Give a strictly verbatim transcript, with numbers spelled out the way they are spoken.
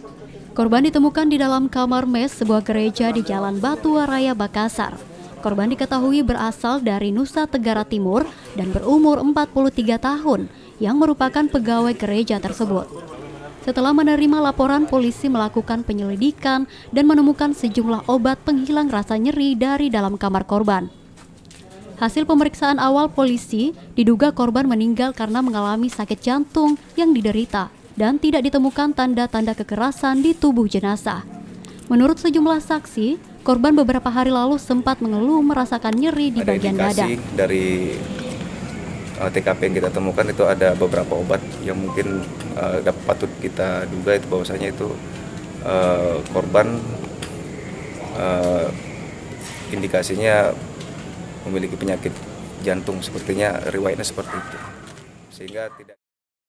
Korban ditemukan di dalam kamar mes sebuah gereja di Jalan Batua Raya, Makassar. Korban diketahui berasal dari Nusa Tenggara Timur dan berumur empat puluh tiga tahun yang merupakan pegawai gereja tersebut. Setelah menerima laporan, polisi melakukan penyelidikan dan menemukan sejumlah obat penghilang rasa nyeri dari dalam kamar korban. Hasil pemeriksaan awal polisi, diduga korban meninggal karena mengalami sakit jantung yang diderita dan tidak ditemukan tanda-tanda kekerasan di tubuh jenazah. Menurut sejumlah saksi, korban beberapa hari lalu sempat mengeluh merasakan nyeri di ada bagian dada. Dari uh, T K P yang kita temukan itu ada beberapa obat yang mungkin uh, dapat patut kita duga itu bahwasanya itu uh, korban uh, indikasinya memiliki penyakit jantung, sepertinya riwayatnya seperti itu, sehingga tidak